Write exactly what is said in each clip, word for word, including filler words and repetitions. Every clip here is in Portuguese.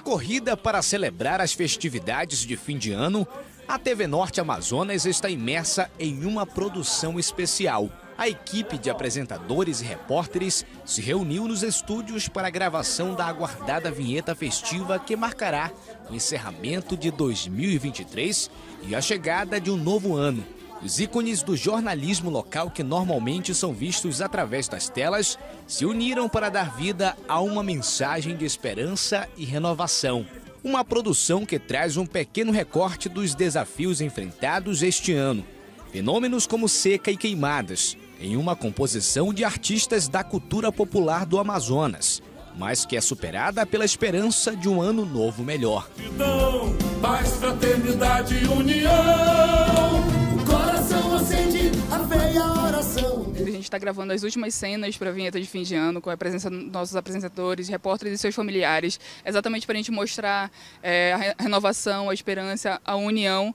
Escorrida para celebrar as festividades de fim de ano, a T V Norte Amazonas está imersa em uma produção especial. A equipe de apresentadores e repórteres se reuniu nos estúdios para a gravação da aguardada vinheta festiva que marcará o encerramento de dois mil e vinte e três e a chegada de um novo ano. Os ícones do jornalismo local, que normalmente são vistos através das telas, se uniram para dar vida a uma mensagem de esperança e renovação. Uma produção que traz um pequeno recorte dos desafios enfrentados este ano. Fenômenos como seca e queimadas, em uma composição de artistas da cultura popular do Amazonas, mas que é superada pela esperança de um ano novo melhor. Paz, fraternidade e união, o coração acende a fé e a oração. A gente está gravando as últimas cenas para a vinheta de fim de ano, com a presença dos nossos apresentadores, repórteres e seus familiares, exatamente para a gente mostrar é, a renovação, a esperança, a união.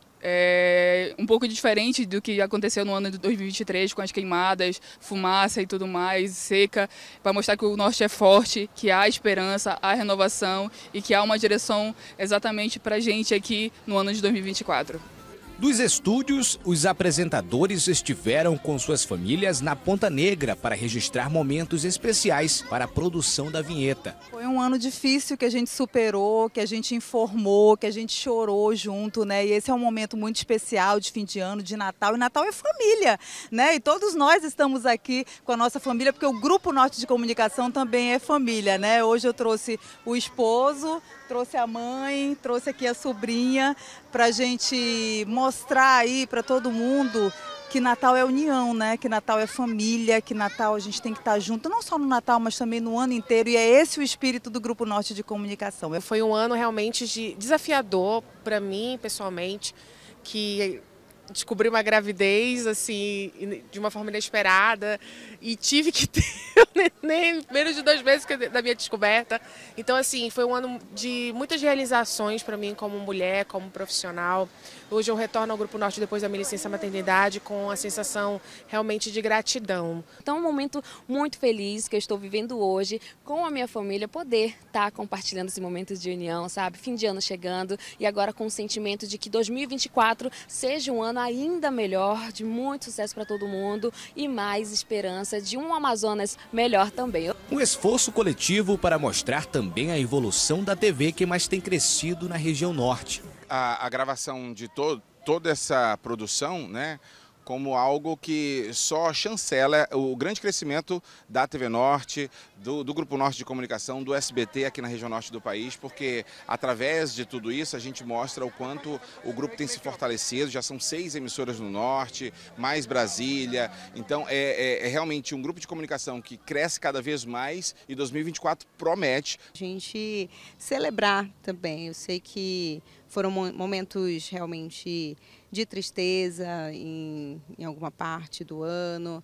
É um pouco diferente do que aconteceu no ano de dois mil e vinte e três, com as queimadas, fumaça e tudo mais, seca, para mostrar que o norte é forte, que há esperança, há renovação e que há uma direção exatamente para a gente aqui no ano de dois mil e vinte e quatro. Dos estúdios, os apresentadores estiveram com suas famílias na Ponta Negra para registrar momentos especiais para a produção da vinheta. Foi um ano difícil que a gente superou, que a gente informou, que a gente chorou junto, né? E esse é um momento muito especial de fim de ano, de Natal. E Natal é família, né? E todos nós estamos aqui com a nossa família, porque o Grupo Norte de Comunicação também é família, né? Hoje eu trouxe o esposo, trouxe a mãe, trouxe aqui a sobrinha, para a gente mostrar aí para todo mundo que Natal é união, né? Que Natal é família, que Natal a gente tem que estar junto, não só no Natal, mas também no ano inteiro. E é esse o espírito do Grupo Norte de Comunicação. Foi um ano realmente de desafiador para mim, pessoalmente, que descobri uma gravidez assim de uma forma inesperada e tive que ter o neném menos de dois meses da minha descoberta. Então assim, foi um ano de muitas realizações para mim como mulher, como profissional. Hoje eu retorno ao Grupo Norte depois da minha licença maternidade com a sensação realmente de gratidão. Então é um momento muito feliz que eu estou vivendo hoje com a minha família, poder estar compartilhando esse momento de união, sabe? Fim de ano chegando e agora com o sentimento de que dois mil e vinte e quatro seja um ano ainda melhor, de muito sucesso para todo mundo e mais esperança de um Amazonas melhor também. Um esforço coletivo para mostrar também a evolução da T V que mais tem crescido na região norte. A, a gravação de to, toda essa produção, né, como algo que só chancela o grande crescimento da T V Norte, do, do Grupo Norte de Comunicação, do S B T aqui na região norte do país, porque através de tudo isso a gente mostra o quanto o grupo tem se fortalecido. Já são seis emissoras no norte, mais Brasília, então é, é, é realmente um grupo de comunicação que cresce cada vez mais e dois mil e vinte e quatro promete. A gente celebrar também, eu sei que foram momentos realmente de tristeza em, em alguma parte do ano,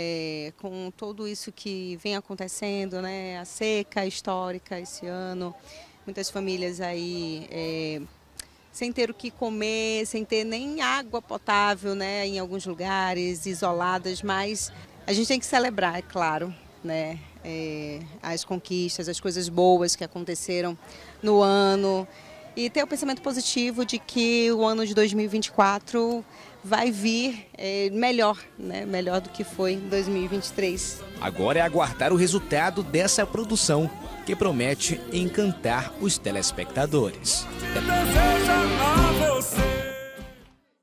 é, com tudo isso que vem acontecendo, né, a seca histórica esse ano, muitas famílias aí é, sem ter o que comer, sem ter nem água potável, né, em alguns lugares, isoladas, mas a gente tem que celebrar, é claro, né, é, as conquistas, as coisas boas que aconteceram no ano. E ter o pensamento positivo de que o ano de dois mil e vinte e quatro vai vir é, melhor, né? Melhor do que foi em dois mil e vinte e três. Agora é aguardar o resultado dessa produção, que promete encantar os telespectadores.